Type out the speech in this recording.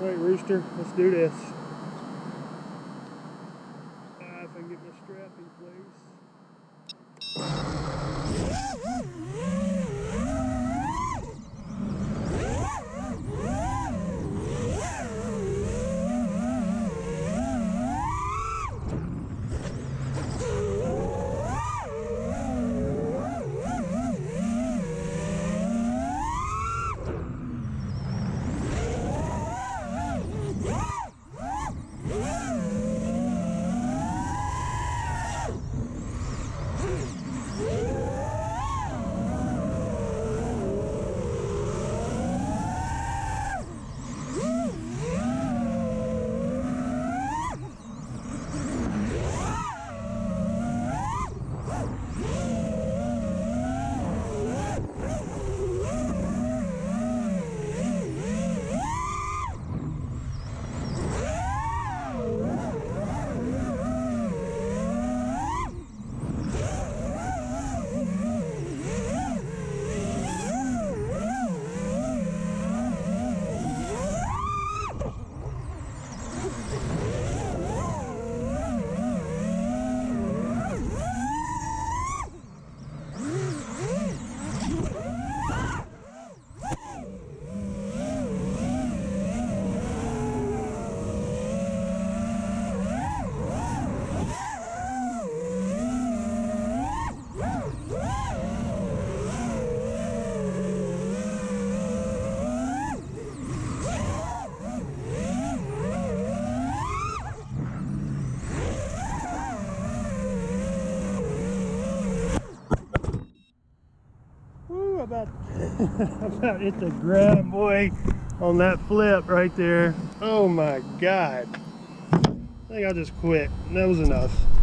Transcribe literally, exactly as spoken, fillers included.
Alright, Rooster, let's do this. Uh, if I can get my strap in place. Woo, about, about hit the ground, boy, on that flip right there. Oh my God. I think I'll just quit. That was enough.